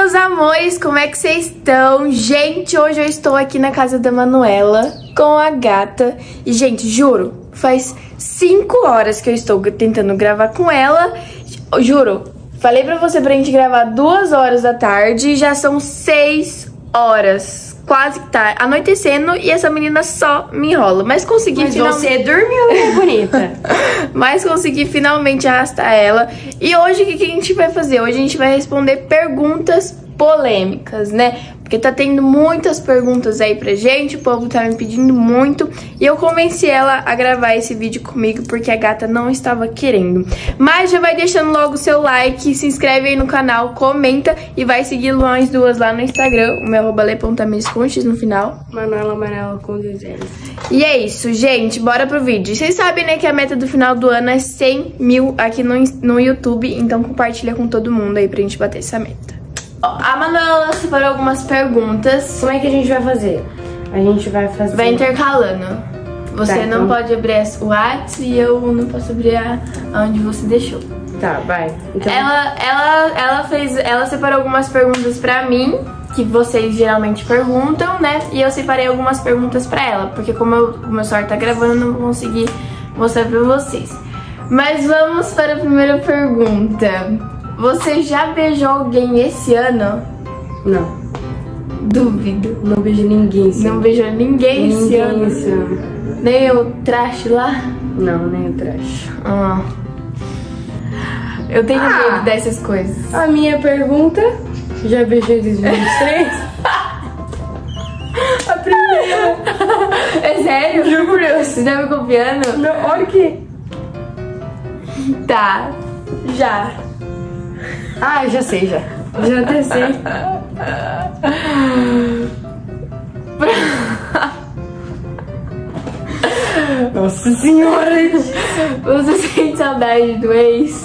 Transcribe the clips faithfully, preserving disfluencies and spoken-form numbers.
meus amores, como é que vocês estão? Gente, hoje eu estou aqui na casa da Manuela com a gata. E, gente, juro, faz cinco horas que eu estou tentando gravar com ela. Juro, falei pra você pra gente gravar duas horas da tarde e já são seis horas. Quase que tá anoitecendo e essa menina só me enrola. Mas consegui Mas finalmente... você dormiu, né, bonita? Mas consegui finalmente arrastar ela. E hoje o que, que a gente vai fazer? Hoje a gente vai responder perguntas polêmicas, né? Porque tá tendo muitas perguntas aí pra gente, o povo tá me pedindo muito. E eu convenci ela a gravar esse vídeo comigo porque a gata não estava querendo. Mas já vai deixando logo o seu like, se inscreve aí no canal, comenta e vai seguir nós duas lá no Instagram. O meu arroba lê.tamires com X no final. Manuela Amarela com desenho. E é isso, gente, bora pro vídeo. Vocês sabem, né, que a meta do final do ano é cem mil aqui no, no YouTube. Então compartilha com todo mundo aí pra gente bater essa meta. A Manuela separou algumas perguntas. Como é que a gente vai fazer? A gente vai fazer... Vai intercalando. Você Tá, não então... pode abrir o WhatsApp e eu não posso abrir a, onde você deixou. Tá, vai. Então... Ela, ela, ela fez... Ela separou algumas perguntas pra mim, que vocês geralmente perguntam, né? E eu separei algumas perguntas pra ela, porque como eu, o meu celular tá gravando, eu não vou conseguir mostrar pra vocês. Mas vamos para a primeira pergunta. Você já beijou alguém esse ano? Não. Duvido. Não beijo ninguém esse Não ano. beijou ninguém, Ninguém esse ano? esse ano. Nem o trash lá? Não, nem o trash. Ah. Eu tenho Ah. medo dessas coisas. A minha pergunta... Já beijei desde dois mil e vinte e três? A primeira. É sério? Juro por Deus. Você tá me confiando? Não, olha aqui. Tá. Já. Ah, já sei, já. Já até sei. Nossa senhora. Você sente saudade do ex?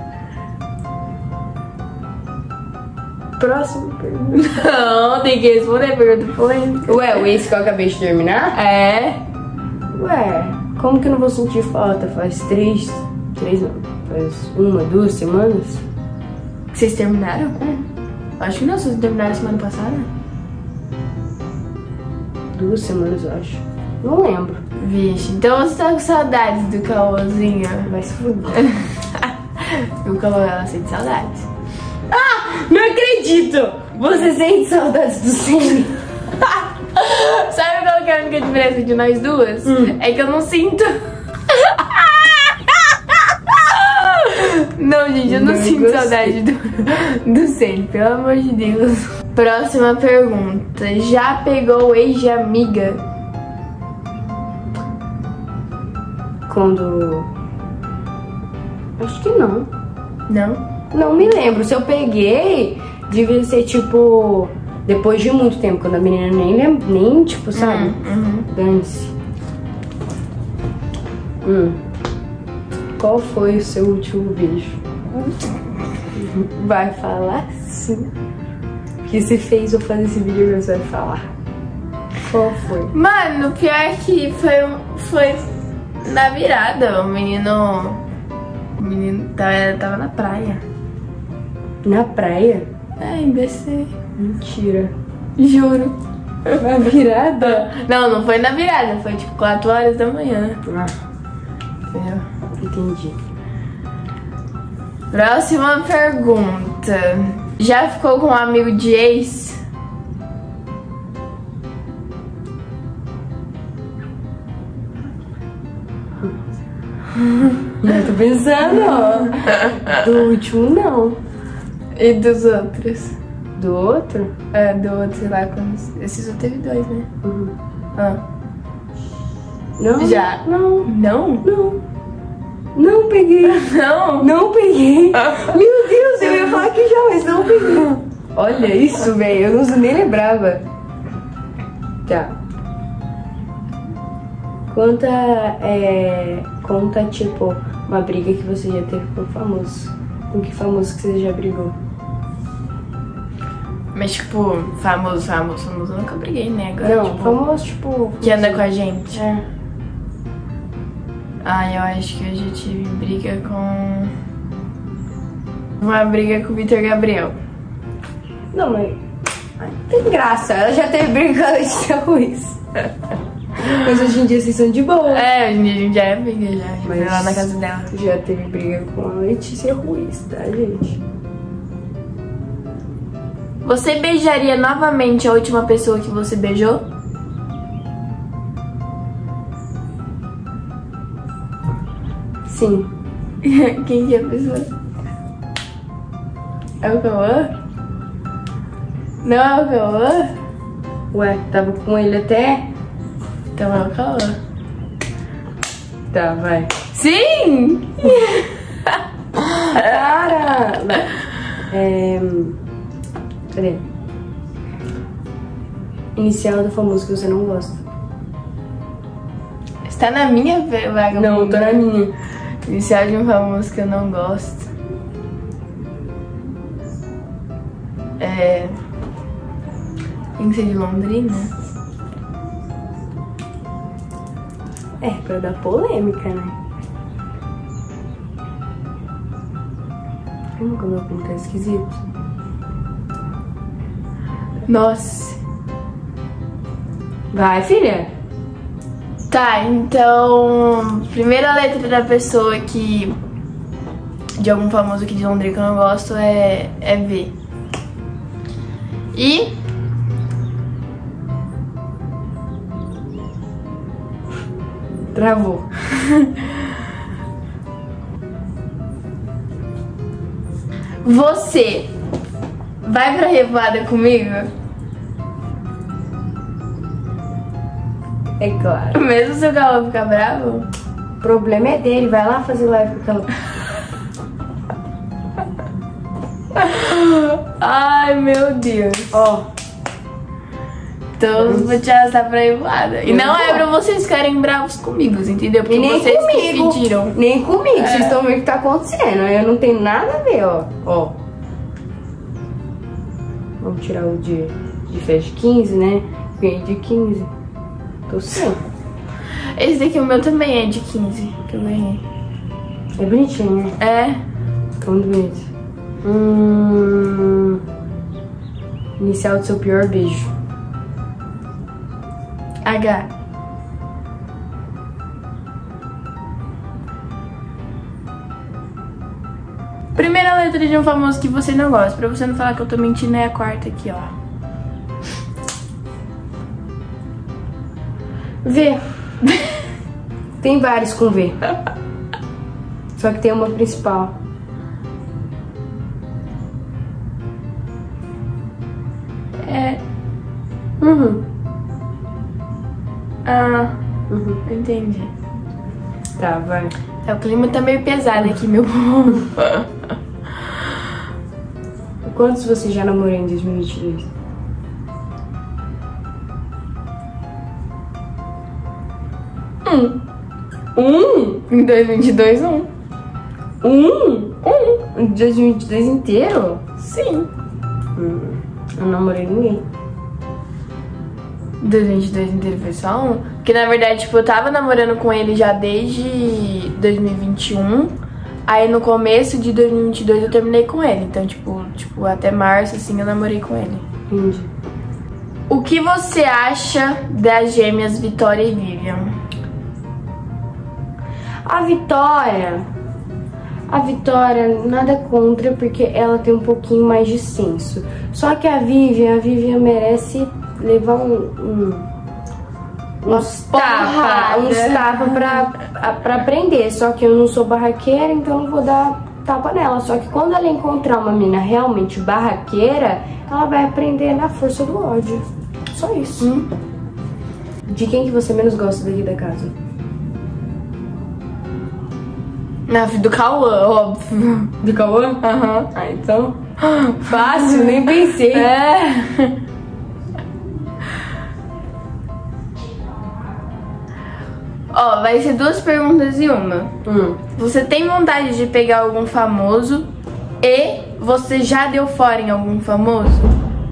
Próxima pergunta. Não, tem que responder a pergunta polêmica. Ué, o ex que eu acabei de terminar? É. Ué, como que eu não vou sentir falta? Faz três... Três não. Faz uma, duas semanas? Vocês terminaram? É. Acho que não, vocês terminaram semana passada. Duas semanas, eu acho. Não lembro. Vixe, então você tá com saudades do Cauãzinho. Mas fuder. O Cauã, ela sente saudades. Ah! Não acredito! Você sente saudades do Cine? Sabe qual que é a única diferença de nós duas? Hum. É que eu não sinto. Não, gente, eu não, Não sinto gostei. saudade do, do Ceni, pelo amor de Deus. Próxima pergunta. Já pegou ex de amiga? Quando... Acho que não. Não? Não me lembro. Se eu peguei, devia ser tipo... Depois de muito tempo, quando a menina nem lembra, nem tipo, sabe? Uhum. Dane-se. Hum. Qual foi o seu último beijo? Vai falar sim. Que se fez eu fazer esse vídeo, você vai falar. Qual foi? Mano, pior que foi, foi na virada. O menino. O menino tava, tava na praia. Na praia? É, em B C. Mentira. Juro. Na virada? Não, não foi na virada, foi tipo quatro horas da manhã. Ah, Entendeu? entendi. Próxima pergunta. Já ficou com um amigo de ex? Eu tô pensando, ó. Do último, não. E dos outros? Do outro? É, do outro, sei lá, quando... Esses só teve dois, né? Uhum. Ah. Não? Já? Não. Não? Não. Não peguei. Não? Não peguei. Meu Deus, eu ia falar que já, mas não peguei. Olha isso, velho. Eu não nem lembrava. Tá. Conta, é... Conta, tipo, uma briga que você já teve com famoso. Com que famoso que você já brigou? Mas, tipo, famoso, famoso, famoso, eu nunca briguei, né? Agora, Não, tipo, famoso, tipo... que anda com a gente. É. Ah, eu acho que eu já tive briga com... Uma briga com o Vitor Gabriel. Não, mas... Ai, tem graça. Ela já teve briga com a Letícia Ruiz. Mas hoje em dia vocês são de boa. É, hoje em dia a gente já é briga, já. Mas Mas lá na casa dela. Já teve briga com a Letícia Ruiz, tá, gente? Você beijaria novamente a última pessoa que você beijou? Sim. Quem que é a pessoa? É o Cauã? Não é o Cauã? Ué, tava com ele até... Então é o Cauã. Tá, vai. Sim! Cara! É... Cadê? Inicial do famoso que você não gosta. Está na minha vaga. Não, tô na minha. Inicial de um famoso que eu não gosto. É... Tem que ser de Londrina? É, pra dar polêmica, né? Como que o meu pinto é esquisito? Nossa. Vai, filha. Tá, então... Primeira letra da pessoa que... De algum famoso aqui de Londrina que eu não gosto é, é V. E... Travou. Você vai pra revoada comigo? É claro. Mesmo se o Cauã ficar bravo? O problema é dele. Vai lá fazer live com aquela... Ai, meu Deus. Ó. Então eu vou te arrastar pra revoada. E não é pra vocês ficarem bravos comigo, entendeu? Porque E nem vocês que comigo. pediram. Nem comigo. É. Vocês estão vendo o que tá acontecendo. Eu não tenho nada a ver, ó. Ó. Vamos tirar o de, de festa de quinze, né? Ganhei de quinze. Tô sem. Esse daqui, o meu também é de quinze, que eu ganhei. É bonitinho, né? É. Fica muito bonito. Hum... Inicial do seu pior beijo. H. Primeira letra de um famoso que você não gosta. Pra você não falar que eu tô mentindo, é a quarta aqui, ó. V. Tem vários com V. Só que tem uma principal. É. Uhum. Ah, Uhum. entendi. Tá, vai. Tá, o clima tá meio pesado aqui, meu povo. Quantos você já namorou em dois mil e vinte e dois? Um. Um? Em dois mil e vinte e dois, um. Um? Um. Em dois mil e vinte e dois inteiro? Sim. Hum. Eu não namorei ninguém. dois mil e vinte e dois inteiro foi só um? Porque na verdade, tipo, eu tava namorando com ele já desde dois mil e vinte e um. Aí no começo de dois mil e vinte e dois eu terminei com ele. Então, tipo, tipo, até março, assim, eu namorei com ele. Entendi. O que você acha das gêmeas Vitória e Vivian? A Vitória... A Vitória, nada contra, porque ela tem um pouquinho mais de senso. Só que a Vivian, a Vivian merece levar um... um uns tapas, uns tapas pra, pra aprender. Só que eu não sou barraqueira, então não vou dar tapa nela. Só que quando ela encontrar uma menina realmente barraqueira, ela vai aprender na força do ódio. Só isso. Hum? De quem que você menos gosta daqui da casa? Na do Cauã, óbvio. Do Cauã? Aham. Ah, então... Fácil, nem pensei. É. Ó, vai ser duas perguntas em uma. Hum. Você tem vontade de pegar algum famoso e você já deu fora em algum famoso?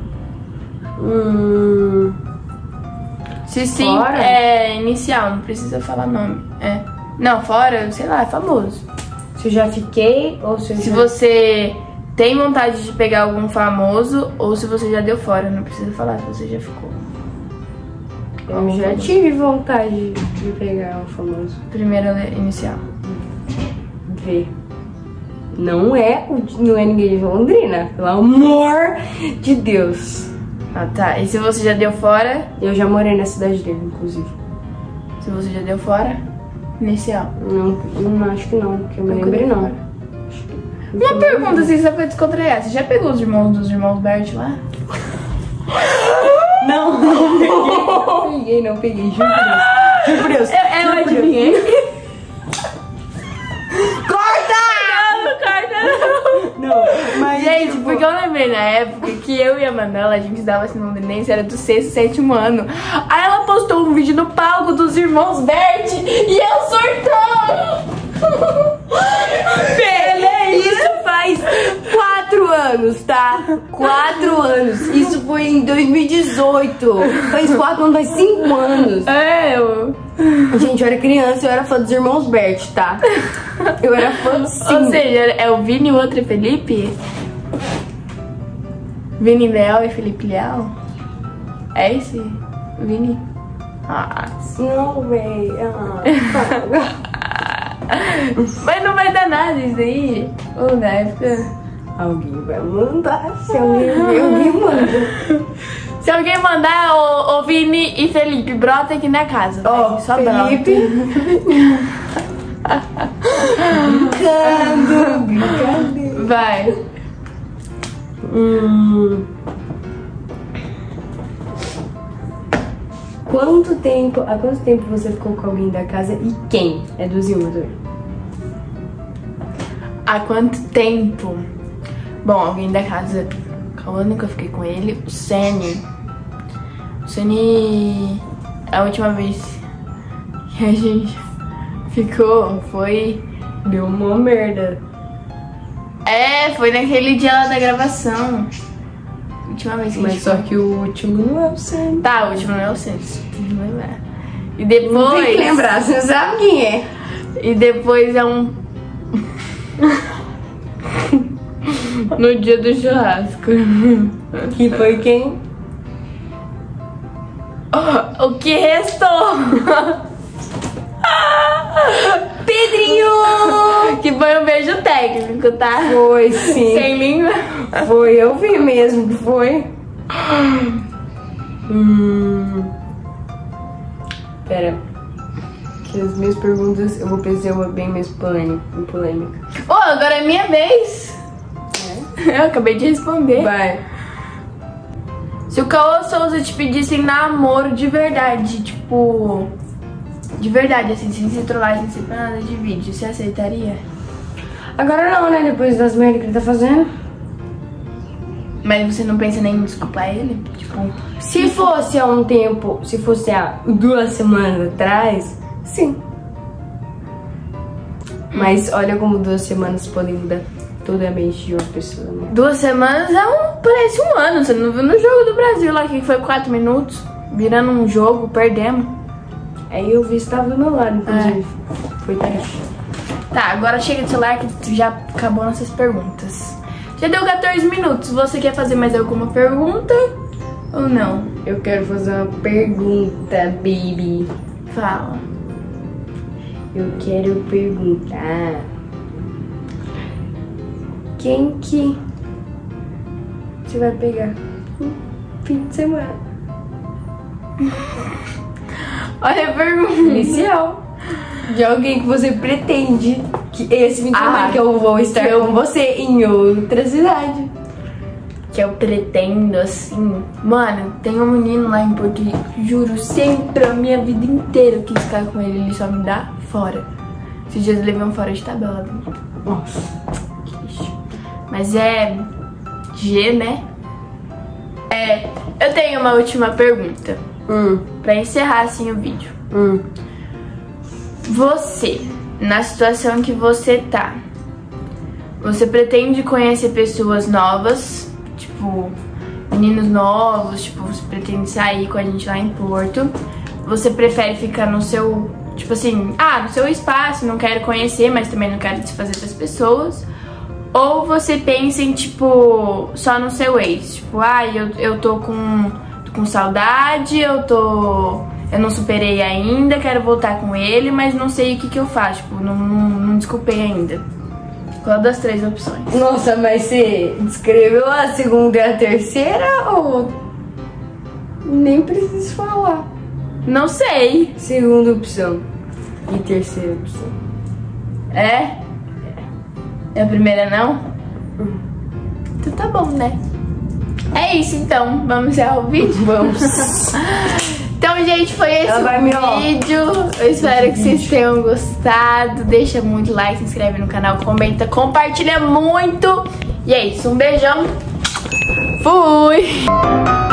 Hum... Se sim, Fora? é inicial, não precisa falar nome. É. Não, fora, sei lá, é famoso. Se eu já fiquei ou se eu Se já... você tem vontade de pegar algum famoso ou se você já deu fora. Não precisa falar se você já ficou. Eu já tive vontade de pegar um famoso. Primeira inicial. V. Não é, não é ninguém de Londrina, pelo amor de Deus. Ah, tá. E se você já deu fora? Eu já morei na cidade dele, inclusive. Se você já deu fora? Inicial. Não, não acho que não, que eu me lembre não. Uma pergunta assim, só pra descontrair. Você já pegou os irmãos dos irmãos Bert lá? Não, não peguei, não peguei, não peguei, juro por Deus. Juro por Deus. Eu, eu adivinhei. Corta! Não, corta não. Não, mas gente, tipo... porque eu lembrei na época que eu e a Manela, a gente dava assim no londrinense, era do sexto, sétimo ano. Aí ela postou um vídeo no palco dos irmãos Bert e eu surtando. Isso faz quatro anos, tá? Quatro anos. Isso foi em dois mil e dezoito. Faz quatro anos, faz cinco anos. É, eu... Gente, eu era criança, eu era fã dos irmãos Bert, tá? Eu era fã dos cinco. Ou seja, é o Vini e o outro é Felipe? Vini Leal e Felipe Leal? É esse? Vini? Ah, não, véi. Ah, mas não vai dar nada isso aí. Ou na época. Alguém vai mandar. Se alguém, alguém manda. Se alguém mandar, ô, ô Vini e Felipe, brota aqui na casa. Ó, oh, só Felipe. Brincando, brincando. Vai. Hum. Quanto tempo, há quanto tempo você ficou com alguém da casa e quem? É do Zilma também. Há quanto tempo? Bom, alguém da casa. Quando que eu fiquei com ele? O Sene. O Sene. A última vez que a gente ficou foi. Deu uma merda. É, foi naquele dia lá da gravação. Última vez que a gente Mas só ficou. que o último não é o Sene. Tá, o último não é o Sene. Tem que lembrar. E depois. Não tem que lembrar, você não sabe quem é. E depois é um. No dia do churrasco. Que foi quem? Oh, o que restou? Pedrinho! Que foi um beijo técnico, tá? Foi sim. Sem língua. Foi, eu vi mesmo, foi. Hum. Pera. Que as minhas perguntas eu vou fazer uma bem mais polêmica. Oh, agora é minha vez. É? Eu acabei de responder. Vai. Se o Cauã Souza te pedisse namoro de verdade, tipo... De verdade, assim, sem ser trollagem, sem ser nada de vídeo, você aceitaria? Agora não, né? Depois das merdas que ele tá fazendo. Mas você não pensa nem em desculpar ele? Tipo... Se fosse há um tempo, se fosse há duas semanas atrás, sim. Mas olha como duas semanas podem mudar toda a mente de uma pessoa, né? Duas semanas é um, parece um ano. Você não viu no jogo do Brasil lá, que foi quatro minutos, virando um jogo, perdemos. Aí eu vi que estava do meu lado, inclusive. É. Foi triste. Tá, agora chega de celular que já acabou nossas perguntas. Já deu quatorze minutos. Você quer fazer mais alguma pergunta ou não? Eu quero fazer uma pergunta, baby. Fala. Eu quero perguntar... Quem que você vai pegar no fim de semana? Olha a pergunta. Inicial. De alguém que você pretende que esse fim de semana Ah, que eu vou estar eu... com você em outra cidade. Que eu pretendo, assim... Mano, tem um menino lá em Porto Rico, juro, sempre, a minha vida inteira eu quis ficar com ele, ele só me dá fora. Esses dias eu levei um fora de tabela. Nossa. Mas é G, né? É, eu tenho uma última pergunta. Hum. Pra encerrar assim o vídeo. Hum. Você, na situação que você tá, você pretende conhecer pessoas novas, tipo, meninos novos, tipo, você pretende sair com a gente lá em Porto? Você prefere ficar no seu, tipo assim, ah, no seu espaço, não quero conhecer, mas também não quero desfazer das pessoas? Ou você pensa em, tipo, só no seu ex. Tipo, ai, ah, eu, eu tô com, tô com saudade, eu tô... Eu não superei ainda, quero voltar com ele, mas não sei o que que eu faço. Tipo, não, não, não desculpei ainda. Qual das três opções? Nossa, mas você descreveu a segunda e a terceira ou... Nem preciso falar. Não sei. Segunda opção e terceira opção. É? É a primeira não? Hum. Então tá bom, né? É isso então. Vamos encerrar o vídeo? Vamos. Então, gente, foi esse o vídeo. Eu espero que vocês tenham gostado. Deixa muito like, se inscreve no canal, comenta, compartilha muito. E é isso. Um beijão. Fui!